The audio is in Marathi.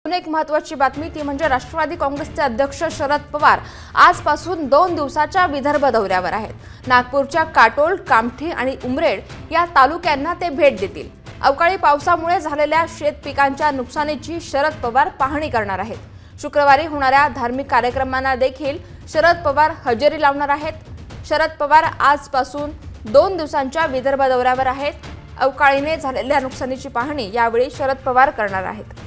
एक महत्त्वाची बातमी ती म्हणजे राष्ट्रवादी काँग्रेसचे अध्यक्ष शरद पवार आजपासून 2 दिवसाच्या विदर्भ दौऱ्यावर आहेत। नागपूरच्या काटोल, कामठी आणि उमरेड या तालुक्यांना ते भेट देतील। अवकाळी पावसामुळे झालेल्या शेत पिकांच्या नुकसानीची शरद पवार पाहणी करणार आहेत। शुक्रवारी होणाऱ्या धार्मिक कार्यक्रमांना देखील शरद पवार हजेरी लावणार आहेत। शरद पवार आजपासून 2 दिवसांच्या विदर्भ दौऱ्यावर आहेत। अवकाळीने झालेल्या नुकसानीची पाहणी यावेळी शरद पवार करणार आहेत।